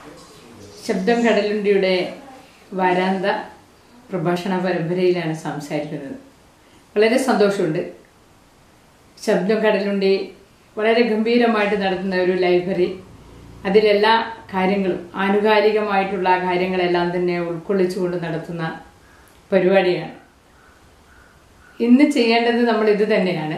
ശബ്ദം കടലുണ്ടിയുടെ വാരാന്ത പ്രഭാഷണ പരമ്പരയിലാണ് സംസാരിക്കുന്നത്. വളരെ സന്തോഷമുണ്ട്. ശബ്ദം കടലുണ്ടി വളരെ ഗംഭീരമായിട്ട് നടത്തുന്ന ഒരു ലൈബ്രറി, അതിലെല്ലാ കാര്യങ്ങളും ആനുകാലികമായിട്ടുള്ള കാര്യങ്ങളെല്ലാം തന്നെ ഉൾക്കൊള്ളിച്ചുകൊണ്ട് നടത്തുന്ന പരിപാടിയാണ്. ഇന്ന് ചെയ്യേണ്ടത് നമ്മൾ ഇത് തന്നെയാണ്.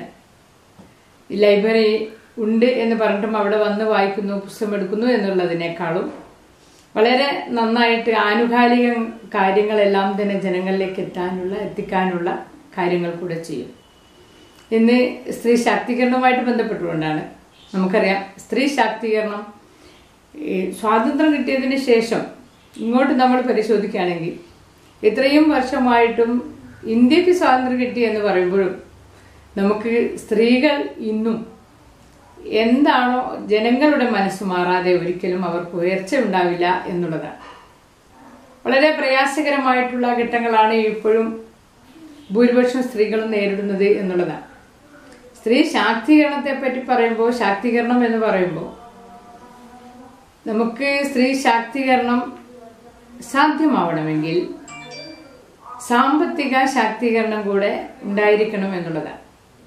ലൈബ്രറി ഉണ്ട് എന്ന് പറഞ്ഞിട്ടും അവിടെ വന്ന് വായിക്കുന്നു, പുസ്തകം എടുക്കുന്നു എന്നുള്ളതിനേക്കാളും വളരെ നന്നായിട്ട് ആനുകാലിക കാര്യങ്ങളെല്ലാം തന്നെ ജനങ്ങളിലേക്ക് എത്തിക്കാനുള്ള കാര്യങ്ങൾ കൂടെ ചെയ്യും. ഇന്ന് സ്ത്രീ ശാക്തീകരണവുമായിട്ട് ബന്ധപ്പെട്ടുകൊണ്ടാണ്. നമുക്കറിയാം, സ്ത്രീ ശാക്തീകരണം സ്വാതന്ത്ര്യം കിട്ടിയതിന് ശേഷം ഇങ്ങോട്ട് നമ്മൾ പരിശോധിക്കുകയാണെങ്കിൽ ഇത്രയും വർഷമായിട്ടും ഇന്ത്യക്ക് സ്വാതന്ത്ര്യം കിട്ടി എന്ന് പറയുമ്പോഴും നമുക്ക് സ്ത്രീകൾ ഇന്നും എന്താണോ ജനങ്ങളുടെ മനസ്സ് മാറാതെ ഒരിക്കലും അവർക്ക് ഉയർച്ച ഉണ്ടാവില്ല എന്നുള്ളതാണ്. വളരെ പ്രയാസകരമായിട്ടുള്ള ഘട്ടങ്ങളാണ് ഇപ്പോഴും ഭൂരിപക്ഷം സ്ത്രീകളും നേരിടുന്നത് എന്നുള്ളതാണ്. സ്ത്രീ ശാക്തീകരണത്തെ പറ്റി പറയുമ്പോൾ, ശാക്തീകരണം എന്ന് പറയുമ്പോൾ നമുക്ക് സ്ത്രീ ശാക്തീകരണം സാധ്യമാവണമെങ്കിൽ സാമ്പത്തിക ശാക്തീകരണം കൂടെ ഉണ്ടായിരിക്കണം എന്നുള്ളതാണ്.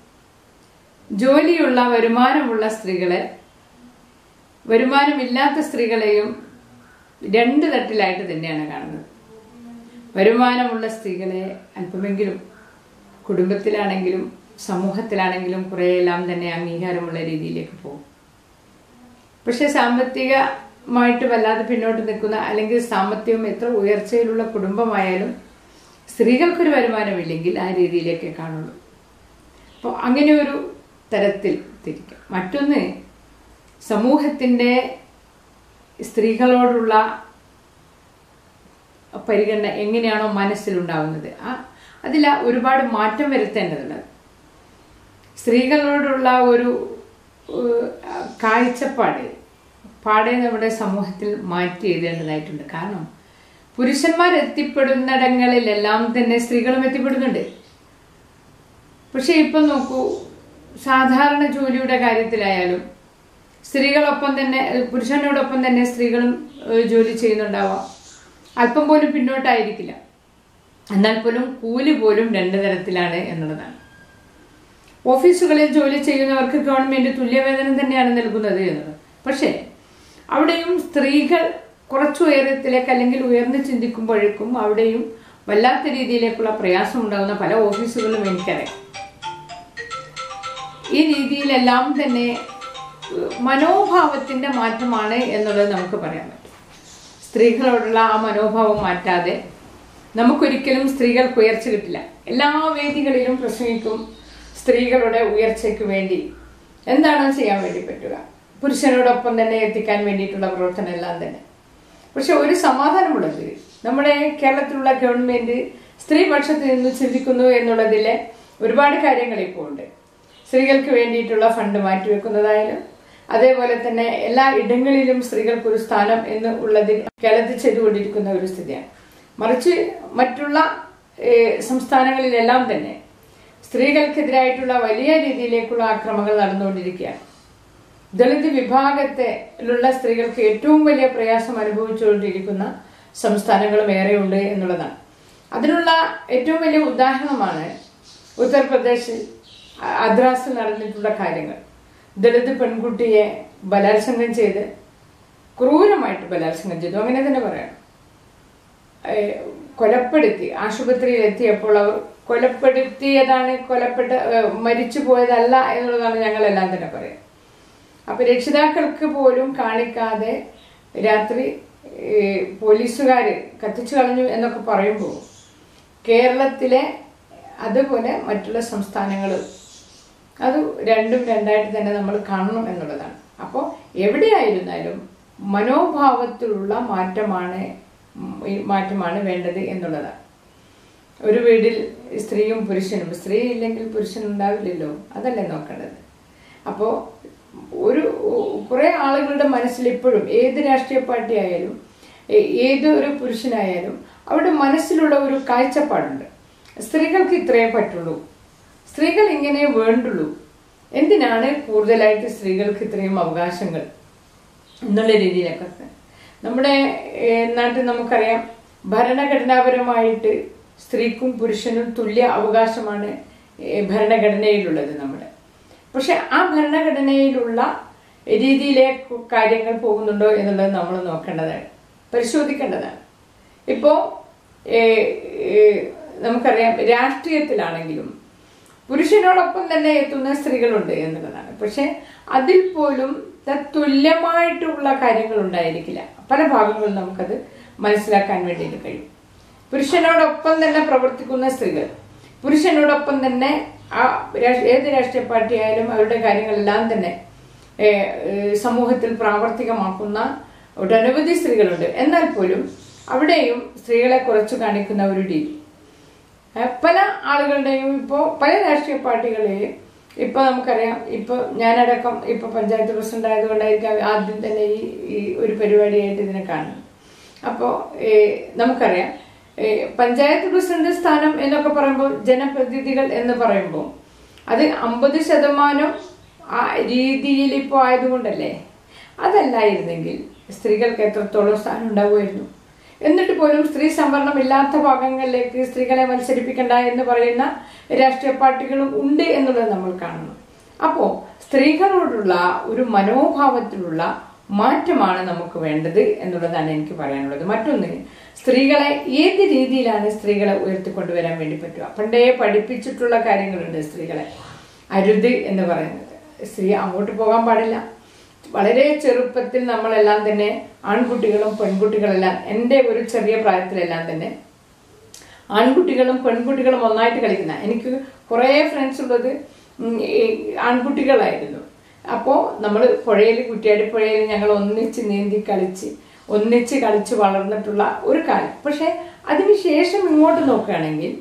ജോലിയുള്ള വരുമാനമുള്ള സ്ത്രീകളെ വരുമാനമില്ലാത്ത സ്ത്രീകളെയും രണ്ട് തട്ടിലായിട്ട് തന്നെയാണ് കാണുന്നത്. വരുമാനമുള്ള സ്ത്രീകളെ അല്പമെങ്കിലും കുടുംബത്തിലാണെങ്കിലും സമൂഹത്തിലാണെങ്കിലും കുറേയെല്ലാം തന്നെ അംഗീകാരമുള്ള രീതിയിലേക്ക് പോകും. പക്ഷെ സാമ്പത്തികമായിട്ട് വല്ലാതെ പിന്നോട്ട് നിൽക്കുന്ന, അല്ലെങ്കിൽ സാമ്പത്തികം എത്ര ഉയർച്ചയിലുള്ള കുടുംബമായാലും സ്ത്രീകൾക്കൊരു വരുമാനമില്ലെങ്കിൽ ആ രീതിയിലേക്ക് കാണുള്ളൂ. അപ്പോൾ അങ്ങനെ ഒരു തരത്തിൽ തിരിക്കാം. മറ്റൊന്ന്, സമൂഹത്തിൻ്റെ സ്ത്രീകളോടുള്ള പരിഗണന എങ്ങനെയാണോ മനസ്സിലുണ്ടാവുന്നത്, അതിൽ ഒരുപാട് മാറ്റം വരുത്തേണ്ടതുണ്ട്. സ്ത്രീകളോടുള്ള ഒരു കാഴ്ചപ്പാട് നമ്മുടെ സമൂഹത്തിൽ മാറ്റി എഴുതേണ്ടതായിട്ടുണ്ട്. കാരണം പുരുഷന്മാർ എത്തിപ്പെടുന്നിടങ്ങളിലെല്ലാം തന്നെ സ്ത്രീകളും എത്തിപ്പെടുന്നുണ്ട്. പക്ഷെ ഇപ്പം നോക്കൂ, സാധാരണ ജോലിയുടെ കാര്യത്തിലായാലും സ്ത്രീകളൊപ്പം തന്നെ, പുരുഷനോടൊപ്പം തന്നെ സ്ത്രീകളും ജോലി ചെയ്യുന്നുണ്ടാവാം. അല്പം പോലും പിന്നോട്ടായിരിക്കില്ല. എന്നാൽ പോലും കൂലി പോലും രണ്ട് തരത്തിലാണ് എന്നുള്ളതാണ്. ഓഫീസുകളിൽ ജോലി ചെയ്യുന്നവർക്ക് ഗവൺമെന്റ് തുല്യവേതനം തന്നെയാണ് നൽകുന്നത് എന്നുള്ളത്. പക്ഷേ അവിടെയും സ്ത്രീകൾ കുറച്ചു ഉയരത്തിലേക്ക് അല്ലെങ്കിൽ ഉയർന്ന് ചിന്തിക്കുമ്പോഴേക്കും അവിടെയും വല്ലാത്ത രീതിയിലേക്കുള്ള പ്രയാസം ഉണ്ടാകുന്ന പല ഓഫീസുകളും എനിക്കറിയാം. ഈ രീതിയിലെല്ലാം തന്നെ മനോഭാവത്തിന്റെ മാറ്റമാണ് എന്നുള്ളത് നമുക്ക് പറയാൻ പറ്റും. സ്ത്രീകളോടുള്ള ആ മനോഭാവം മാറ്റാതെ നമുക്കൊരിക്കലും സ്ത്രീകൾക്ക് ഉയർച്ച കിട്ടില്ല. എല്ലാ വേദികളിലും പ്രസംഗിക്കും സ്ത്രീകളുടെ ഉയർച്ചയ്ക്ക് വേണ്ടി എന്താണോ ചെയ്യാൻ വേണ്ടി പറ്റുക, പുരുഷനോടൊപ്പം തന്നെ എത്തിക്കാൻ വേണ്ടിയിട്ടുള്ള പ്രവർത്തനം എല്ലാം തന്നെ. പക്ഷെ ഒരു സമാധാനമുള്ളത്, നമ്മുടെ കേരളത്തിലുള്ള ഗവൺമെന്റ് സ്ത്രീപക്ഷത്ത് നിന്ന് ചിന്തിക്കുന്നു എന്നുള്ളതിലെ ഒരുപാട് കാര്യങ്ങൾ ഇപ്പോൾ ഉണ്ട്. സ്ത്രീകൾക്ക് വേണ്ടിയിട്ടുള്ള ഫണ്ട് മാറ്റിവെക്കുന്നതായാലും, അതേപോലെ തന്നെ എല്ലാ ഇടങ്ങളിലും സ്ത്രീകൾക്കൊരു സ്ഥാനം എന്ന് ഉള്ളതിൽ കേരളത്തിൽ ചെയ്തുകൊണ്ടിരിക്കുന്ന ഒരു സ്ഥിതിയാണ്. മറിച്ച് മറ്റുള്ള സംസ്ഥാനങ്ങളിലെല്ലാം തന്നെ സ്ത്രീകൾക്കെതിരായിട്ടുള്ള വലിയ രീതിയിലേക്കുള്ള ആക്രമണങ്ങൾ നടന്നുകൊണ്ടിരിക്കുകയാണ്. ദളിത് വിഭാഗത്തിലുള്ള സ്ത്രീകൾക്ക് ഏറ്റവും വലിയ പ്രയാസം അനുഭവിച്ചുകൊണ്ടിരിക്കുന്ന സംസ്ഥാനങ്ങളും ഏറെയുണ്ട് എന്നുള്ളതാണ്. അതിനുള്ള ഏറ്റവും വലിയ ഉദാഹരണമാണ് ഉത്തർപ്രദേശിൽ അദ്രാസിൽ നടന്നിട്ടുള്ള കാര്യങ്ങൾ. ദളിത് പെൺകുട്ടിയെ ബലാത്സംഗം ചെയ്ത്, ക്രൂരമായിട്ട് ബലാത്സംഗം ചെയ്തു, അങ്ങനെ തന്നെ പറയാം, കൊലപ്പെടുത്തി. ആശുപത്രിയിൽ എത്തിയപ്പോൾ അവർ കൊലപ്പെടുത്തിയതാണ്, മരിച്ചു പോയതല്ല എന്നുള്ളതാണ് ഞങ്ങളെല്ലാം തന്നെ പറയാം. അപ്പൊ രക്ഷിതാക്കൾക്ക് പോലും കാണിക്കാതെ രാത്രി പോലീസുകാര് കത്തിച്ചു കളഞ്ഞു എന്നൊക്കെ പറയുമ്പോൾ കേരളത്തിലെ അതുപോലെ മറ്റുള്ള സംസ്ഥാനങ്ങൾ അത് രണ്ടും രണ്ടായിട്ട് തന്നെ നമ്മൾ കാണണം എന്നുള്ളതാണ്. അപ്പോൾ എവിടെയായിരുന്നാലും മനോഭാവത്തിലുള്ള മാറ്റമാണ് വേണ്ടത് എന്നുള്ളതാണ്. ഒരു വീട്ടിൽ സ്ത്രീയും പുരുഷനും, സ്ത്രീ ഇല്ലെങ്കിൽ പുരുഷൻ ഉണ്ടാവില്ലല്ലോ, അതല്ലേ നോക്കേണ്ടത്. അപ്പോൾ കുറെ ആളുകളുടെ മനസ്സിൽ ഇപ്പോഴും ഏത് രാഷ്ട്രീയ പാർട്ടി ആയാലും ഏതൊരു പുരുഷനായാലും അവരുടെ മനസ്സിലുള്ള ഒരു കാഴ്ചപ്പാടുണ്ട്. സ്ത്രീകൾക്ക് ഇത്രയേ പറ്റുള്ളൂ, സ്ത്രീകൾ ഇങ്ങനെ വേണ്ടുള്ളൂ, എന്തിനാണ് കൂടുതലായിട്ട് സ്ത്രീകൾക്ക് ഇത്രയും അവകാശങ്ങൾ എന്നുള്ള രീതിയിലൊക്കെ. നമ്മുടെ നാട്ടിൽ നമുക്കറിയാം ഭരണഘടനാപരമായിട്ട് സ്ത്രീക്കും പുരുഷനും തുല്യ അവകാശമാണ് ഭരണഘടനയിലുള്ളത് നമ്മുടെ. പക്ഷെ ആ ഭരണഘടനയിലുള്ള രീതിയിലെ കാര്യങ്ങൾ പോകുന്നുണ്ടോ എന്നുള്ളത് നമ്മൾ നോക്കേണ്ടതാണ്, പരിശോധിക്കേണ്ടതാണ്. ഇപ്പോ നമുക്കറിയാം രാഷ്ട്രീയത്തിലാണെങ്കിലും പുരുഷനോടൊപ്പം തന്നെ എത്തുന്ന സ്ത്രീകളുണ്ട് എന്നുള്ളതാണ്. പക്ഷെ അതിൽ പോലും തത്തുല്യമായിട്ടുള്ള കാര്യങ്ങൾ ഉണ്ടായിരിക്കില്ല. പല ഭാഗങ്ങളും നമുക്കത് മനസ്സിലാക്കാൻ വേണ്ടിയിട്ട് കഴിയും. പുരുഷനോടൊപ്പം തന്നെ പ്രവർത്തിക്കുന്ന സ്ത്രീകൾ, പുരുഷനോടൊപ്പം തന്നെ ഏത് രാഷ്ട്രീയ പാർട്ടി ആയാലും അവരുടെ കാര്യങ്ങളെല്ലാം തന്നെ സമൂഹത്തിൽ പ്രാവർത്തികമാക്കുന്ന ഒട്ടനവധി സ്ത്രീകളുണ്ട്. എന്നാൽ പോലും അവിടെയും സ്ത്രീകളെ കുറച്ചു കാണിക്കുന്ന ഒരു രീതി പല ആളുകളുടെയും ഇപ്പോൾ പല രാഷ്ട്രീയ പാർട്ടികളെയും ഇപ്പൊ നമുക്കറിയാം. ഇപ്പൊ ഞാനടക്കം ഇപ്പൊ പഞ്ചായത്ത് പ്രസിഡന്റ് ആയതുകൊണ്ടായിരിക്കും ആദ്യം തന്നെ ഈ ഒരു പരിപാടിയായിട്ട് ഇതിനെ കാണുന്നത്. അപ്പോ നമുക്കറിയാം പഞ്ചായത്ത് പ്രസിഡന്റ് സ്ഥാനം എന്നൊക്കെ പറയുമ്പോൾ ജനപ്രതിനിധികൾ എന്ന് പറയുമ്പോൾ അത് 50% ആ രീതിയിൽ ഇപ്പോൾ ആയതുകൊണ്ടല്ലേ. അതല്ലായിരുന്നെങ്കിൽ സ്ത്രീകൾക്ക് എത്രത്തോളം സ്ഥാനം ഉണ്ടാവുമായിരുന്നു. എന്നിട്ട് പോലും സ്ത്രീ സംവരണം ഇല്ലാത്ത ഭാഗങ്ങളിലേക്ക് സ്ത്രീകളെ മത്സരിപ്പിക്കണ്ട എന്ന് പറയുന്ന രാഷ്ട്രീയ പാർട്ടികളും ഉണ്ട് എന്നുള്ളത് നമ്മൾ കാണുന്നു. അപ്പോ സ്ത്രീകളോടുള്ള ഒരു മനോഭാവത്തിലുള്ള മാറ്റമാണ് നമുക്ക് വേണ്ടത് എന്നുള്ളതാണ് എനിക്ക് പറയാനുള്ളത്. മറ്റൊന്ന്, സ്ത്രീകളെ ഏത് രീതിയിലാണ് സ്ത്രീകളെ ഉയർത്തിക്കൊണ്ടുവരാൻ വേണ്ടി പറ്റുക. പണ്ടേ പഠിപ്പിച്ചിട്ടുള്ള കാര്യങ്ങളുണ്ട്. സ്ത്രീകളെ അരുത് എന്ന് പറയുന്നത്, സ്ത്രീ അങ്ങോട്ട് പോകാൻ പാടില്ല. വളരെ ചെറുപ്പത്തിൽ നമ്മളെല്ലാം തന്നെ ആൺകുട്ടികളും പെൺകുട്ടികളെല്ലാം, എൻ്റെ ഒരു ചെറിയ പ്രായത്തിലെല്ലാം തന്നെ ആൺകുട്ടികളും പെൺകുട്ടികളും ഒന്നായിട്ട് കളിക്കുന്ന, എനിക്ക് കുറേ ഫ്രണ്ട്സ് ഉള്ളത് ആൺകുട്ടികളായിരുന്നു. അപ്പോൾ നമ്മൾ പുഴയിൽ, കുറ്റിയാടി പുഴയിൽ ഞങ്ങൾ ഒന്നിച്ച് നീന്തി ഒന്നിച്ച് കളിച്ച് വളർന്നിട്ടുള്ള ഒരു കാലം. പക്ഷെ അതിനുശേഷം ഇങ്ങോട്ട് നോക്കുകയാണെങ്കിൽ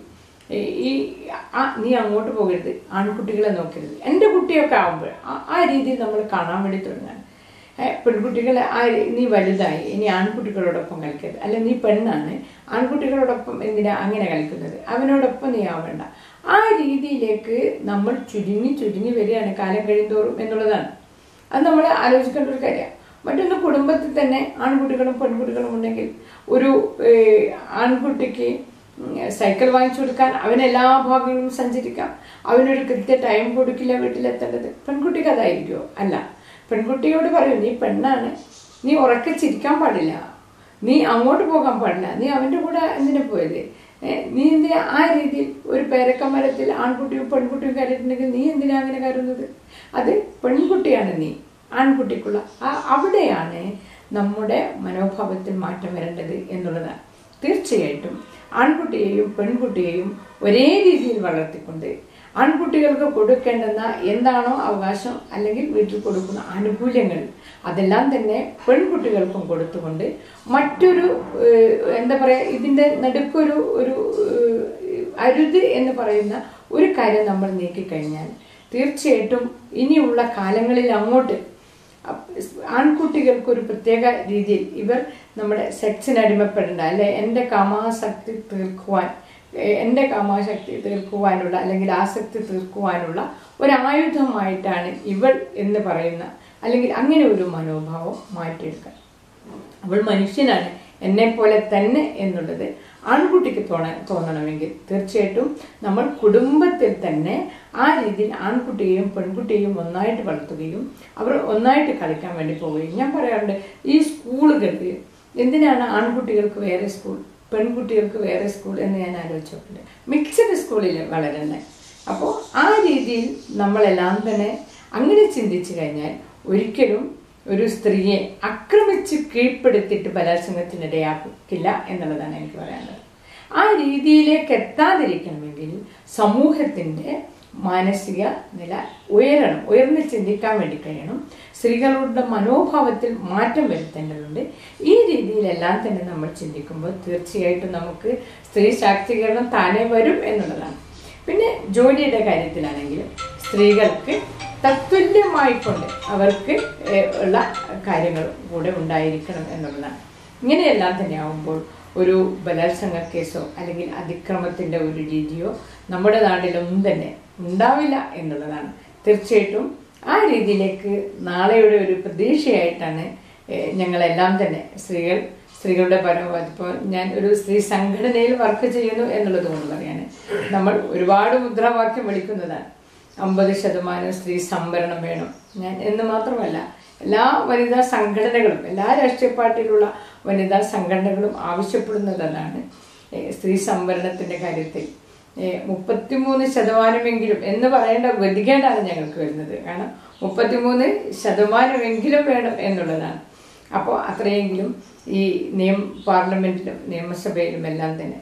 നീ അങ്ങോട്ട് പോകരുത്, ആൺകുട്ടികളെ നോക്കരുത്, എൻ്റെ കുട്ടിയൊക്കെ ആകുമ്പോൾ ആ രീതിയിൽ നമ്മൾ കാണാൻ വേണ്ടി തുടങ്ങാൻ. പെൺകുട്ടികളെ നീ വലുതായി, ഇനി ആൺകുട്ടികളോടൊപ്പം കളിക്കരുത്, അല്ല നീ പെണ്ണാണ്, ആൺകുട്ടികളോടൊപ്പം എന്തിനാ അങ്ങനെ കളിക്കുന്നത്, അവനോടൊപ്പം നീ ആവേണ്ട. ആ രീതിയിലേക്ക് നമ്മൾ ചുരുങ്ങി വരികയാണ് കാലം കഴിയുന്തോറും എന്നുള്ളതാണ്. അത് നമ്മൾ ആലോചിക്കേണ്ട ഒരു കാര്യമാണ്. മറ്റൊന്ന്, കുടുംബത്തിൽ തന്നെ ആൺകുട്ടികളും പെൺകുട്ടികളും ഉണ്ടെങ്കിൽ ഒരു ആൺകുട്ടിക്ക് സൈക്കിൾ വാങ്ങിച്ചു കൊടുക്കാൻ, അവനെല്ലാ ഭാഗങ്ങളിലും സഞ്ചരിക്കാം, അവനൊരു കൃത്യ ടൈം കൊടുക്കില്ല വീട്ടിലെത്തേണ്ടത്. പെൺകുട്ടിക്ക് അതായിരിക്കുമോ? അല്ല. പെൺകുട്ടിയോട് പറയും, നീ പെണ്ണാണ്, നീ ഉറക്കെ ചിരിക്കാൻ പാടില്ല, നീ അങ്ങോട്ട് പോകാൻ പാടില്ല, നീ അവൻ്റെ കൂടെ എന്തിനാ പോയത്, നീ എന്തിനാ ആ രീതിയിൽ ഒരു പേരക്കമരത്തിൽ ആൺകുട്ടിയും പെൺകുട്ടിയും കയറിയിട്ടുണ്ടെങ്കിൽ നീ എന്തിനാ അങ്ങനെ കയറുന്നത്? അത് പെൺകുട്ടിയാണ് നീ, ആൺകുട്ടിക്കുള്ള അവിടെയാണ് നമ്മുടെ മനോഭാവത്തിൽ മാറ്റം വരേണ്ടത് എന്നുള്ളതാണ്. തീർച്ചയായിട്ടും ആൺകുട്ടിയെയും പെൺകുട്ടിയെയും ഒരേ രീതിയിൽ വളർത്തിക്കൊണ്ട് ആൺകുട്ടികൾക്ക് കൊടുക്കേണ്ടുന്ന എന്താണോ അവകാശം അല്ലെങ്കിൽ വീട്ടിൽ കൊടുക്കുന്ന ആനുകൂല്യങ്ങൾ അതെല്ലാം തന്നെ പെൺകുട്ടികൾക്കും കൊടുത്തുകൊണ്ട് മറ്റൊരു എന്താ പറയുക, ഇതിൻ്റെ നടുക്കൊരു അരുത് എന്ന് പറയുന്ന ഒരു കാര്യം നമ്മൾ നീക്കിക്കഴിഞ്ഞാൽ തീർച്ചയായിട്ടും ഇനിയുള്ള കാലങ്ങളിൽ അങ്ങോട്ട് ആൺകുട്ടികൾക്ക് ഒരു പ്രത്യേക രീതിയിൽ ഇവർ നമ്മുടെ സെക്സിന് അടിമപ്പെടേണ്ട, അല്ലെ എൻ്റെ കാമാശക്തി തീർക്കുവാനുള്ള അല്ലെങ്കിൽ ആസക്തി തീർക്കുവാനുള്ള ഒരായുധമായിട്ടാണ് ഇവൾ എന്ന് പറയുന്ന, അല്ലെങ്കിൽ അങ്ങനെ ഒരു മനോഭാവം മാറ്റിയെടുക്കാൻ. അവൾ മനുഷ്യനാണ്, എന്നെ പോലെ തന്നെ എന്നുള്ളത് ആൺകുട്ടിക്ക് തോന്നണമെങ്കിൽ തീർച്ചയായിട്ടും നമ്മൾ കുടുംബത്തിൽ തന്നെ ആ രീതിയിൽ ആൺകുട്ടിയെയും പെൺകുട്ടിയെയും ഒന്നായിട്ട് വളർത്തുകയും അവർ ഒന്നായിട്ട് കളിക്കാൻ വേണ്ടി പോവുകയും. ഞാൻ പറയാറുണ്ട്, ഈ സ്കൂളുകളിൽ എന്തിനാണ് ആൺകുട്ടികൾക്ക് വേറെ സ്കൂൾ പെൺകുട്ടികൾക്ക് വേറെ സ്കൂൾ എന്ന് ഞാൻ ആലോചിച്ചിട്ടുണ്ട്. മിക്സഡ് സ്കൂളിൽ വളരുന്നത്. അപ്പോൾ ആ രീതിയിൽ നമ്മളെല്ലാം തന്നെ അങ്ങനെ ചിന്തിച്ചു കഴിഞ്ഞാൽ ഒരിക്കലും ഒരു സ്ത്രീയെ ആക്രമിച്ച് കീഴ്പ്പെടുത്തിയിട്ട് ബലാത്സംഗത്തിനിടയാക്കില്ല എന്നുള്ളതാണ് എനിക്ക് പറയാനുള്ളത്. ആ രീതിയിലേക്ക് എത്താതിരിക്കണമെങ്കിൽ സമൂഹത്തിൻ്റെ മാനസിക നില ഉയർന്ന് ചിന്തിക്കാൻ വേണ്ടി കഴിയണം. സ്ത്രീകളുടെ മനോഭാവത്തിൽ മാറ്റം വരുത്തേണ്ടതുണ്ട്. ഈ രീതിയിലെല്ലാം തന്നെ നമ്മൾ ചിന്തിക്കുമ്പോൾ തീർച്ചയായിട്ടും നമുക്ക് സ്ത്രീ ശാക്തീകരണം താനേ വരും എന്നുള്ളതാണ്. പിന്നെ ജോലിയുടെ കാര്യത്തിലാണെങ്കിലും സ്ത്രീകൾക്ക് തത്തുല്യമായിക്കൊണ്ട് അവർക്ക് ഉള്ള കാര്യങ്ങൾ കൂടെ ഉണ്ടായിരിക്കണം എന്നുള്ളതാണ്. ഇങ്ങനെയെല്ലാം തന്നെ ആവുമ്പോൾ ഒരു ബലാത്സംഗ കേസോ അല്ലെങ്കിൽ അതിക്രമത്തിൻ്റെ ഒരു രീതിയോ നമ്മുടെ നാട്ടിലൊന്നും തന്നെ ഉണ്ടാവില്ല എന്നുള്ളതാണ്. തീർച്ചയായിട്ടും ആ രീതിയിലേക്ക് നാളെയുടെ ഒരു പ്രതീക്ഷയായിട്ടാണ് ഞങ്ങളെല്ലാം തന്നെ സ്ത്രീകളുടെ പരമാവധി ഇപ്പോൾ ഞാൻ ഒരു സ്ത്രീ സംഘടനയിൽ വർക്ക് ചെയ്യുന്നു എന്നുള്ളത് കൊണ്ട് പറയാൻ നമ്മൾ ഒരുപാട് മുദ്രാവാക്യം വിളിക്കുന്നതാണ്. 50% സ്ത്രീ സംവരണം വേണം ഞാൻ എന്ന് മാത്രമല്ല, എല്ലാ വനിതാ സംഘടനകളും എല്ലാ രാഷ്ട്രീയ പാർട്ടിയിലുള്ള വനിതാ സംഘടനകളും ആവശ്യപ്പെടുന്നതാണ് സ്ത്രീ സംവരണത്തിൻ്റെ കാര്യത്തിൽ 33% എന്ന് പറയേണ്ട ഗതികേടാണ് ഞങ്ങൾക്ക് വരുന്നത്. കാരണം 33% വേണം എന്നുള്ളതാണ്. അപ്പോൾ അത്രയെങ്കിലും ഈ പാർലമെന്റിലും നിയമസഭയിലും എല്ലാം തന്നെ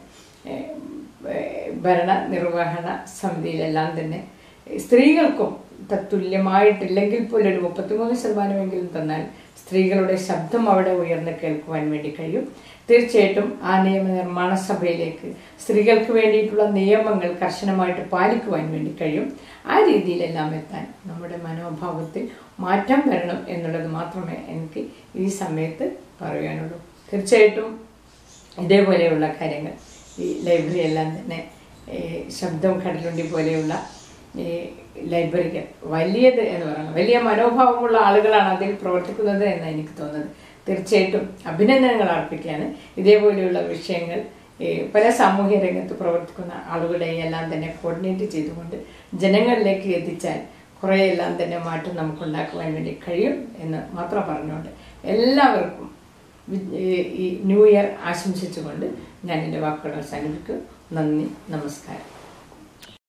ഭരണ നിർവഹണ സമിതിയിലെല്ലാം തന്നെ സ്ത്രീകൾക്കും തത്തുല്യമായിട്ടില്ലെങ്കിൽ പോലും ഒരു 33% തന്നാൽ സ്ത്രീകളുടെ ശബ്ദം അവിടെ ഉയർന്ന് കേൾക്കുവാൻ വേണ്ടി കഴിയും. തീർച്ചയായിട്ടും ആ നിയമനിർമ്മാണ സഭയിലേക്ക് സ്ത്രീകൾക്ക് വേണ്ടിയിട്ടുള്ള നിയമങ്ങൾ കർശനമായിട്ട് പാലിക്കുവാൻ വേണ്ടി കഴിയും. ആ രീതിയിലെല്ലാം എത്താൻ നമ്മുടെ മനോഭാവത്തിൽ മാറ്റം വരണം എന്നുള്ളത് മാത്രമേ എനിക്ക് ഈ സമയത്ത് പറയാനുള്ളൂ. തീർച്ചയായിട്ടും ഇതേപോലെയുള്ള കാര്യങ്ങൾ ഈ ലൈബ്രറി എല്ലാം തന്നെ ശബ്ദം കടലുണ്ടി പോലെയുള്ള ഈ ലൈബ്രറികൾ വലിയത് എന്ന് പറയുന്നത് വലിയ മനോഭാവമുള്ള ആളുകളാണ് അതിൽ പ്രവർത്തിക്കുന്നത് എന്ന് എനിക്ക് തോന്നുന്നത്. തീർച്ചയായിട്ടും അഭിനന്ദനങ്ങൾ അർപ്പിക്കുകയാണ്. ഇതേപോലെയുള്ള വിഷയങ്ങൾ പല സാമൂഹ്യ രംഗത്ത് പ്രവർത്തിക്കുന്ന ആളുകളെയും എല്ലാം തന്നെ കോർഡിനേറ്റ് ചെയ്തുകൊണ്ട് ജനങ്ങളിലേക്ക് എത്തിച്ചാൽ കുറേയെല്ലാം തന്നെ മാറ്റം നമുക്കുണ്ടാക്കുവാൻ വേണ്ടി കഴിയും എന്ന് മാത്രം പറഞ്ഞുകൊണ്ട് എല്ലാവർക്കും ഈ ന്യൂ ഇയർ ആശംസിച്ചുകൊണ്ട് ഞാൻ എൻ്റെ വാക്കുകൾ അവസാനിപ്പിക്കും. നന്ദി, നമസ്കാരം.